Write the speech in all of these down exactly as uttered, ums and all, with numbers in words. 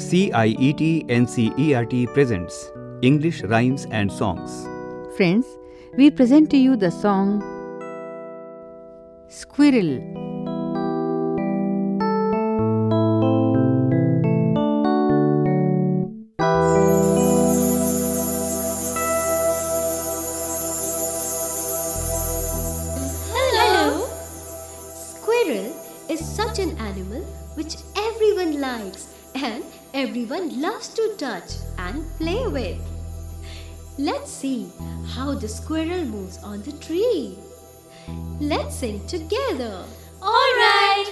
C I E T N C E R T presents English Rhymes and Songs. Friends, we present to you the song Squirrel. Hello! Squirrel is such an animal which everyone likes and everyone loves to touch and play with. Let's see how the squirrel moves on the tree. Let's sing together. All right.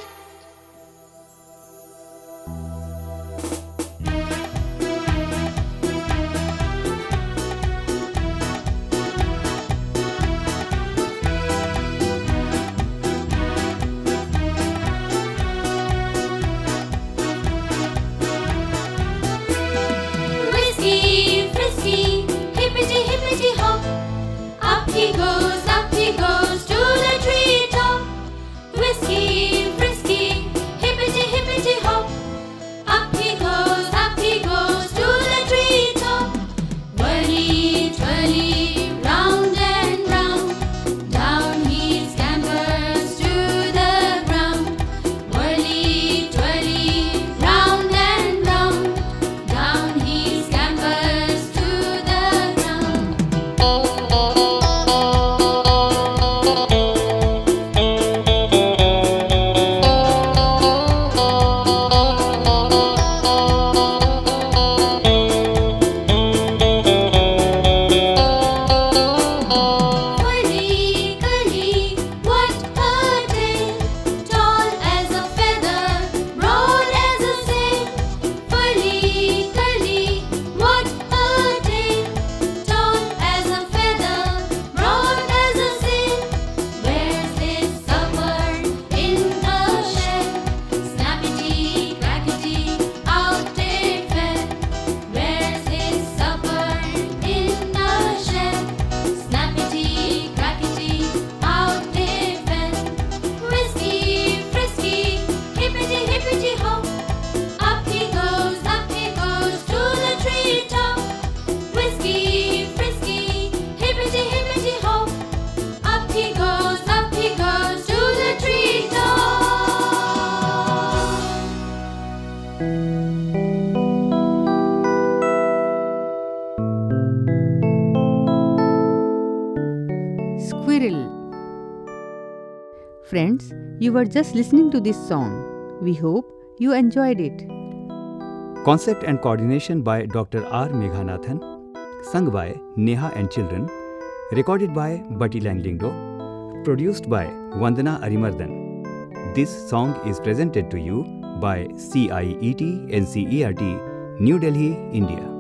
Frisky, frisky, hippity hippity hop. Up he goes, up he goes to the tree top. Frisky, frisky, hippity hippity hop. Up he goes, up he goes to the tree top. Whirly, twirly, round and round, down he scampers to the ground. Whirly, twirly, round and round, down he scampers to the ground. Curly, curly, what a tail! Tall as a feather, broad as a sail. Curly, curly, what a tail! Tall as a feather, broad as a sail. Where's his supper? In the shed. Snappity, crackety, out it fell. Where's his supper? In the shed. Snappity, crackety, out it fell. Frisky, frisky, hippity hippity hop. Up he goes, up he goes to the tree top. Frisky, frisky, hippity hippity hop. Up he goes, up he goes to the tree top. Squirrel. Friends, you were just listening to this song. We hope you enjoyed it. Concept and coordination by Doctor R. Meghanathan. Sung by Neha and Children. Recorded by Bati Langlingdo. Produced by Vandana Arimardan. This song is presented to you by C I E T N C E R T, New Delhi, India.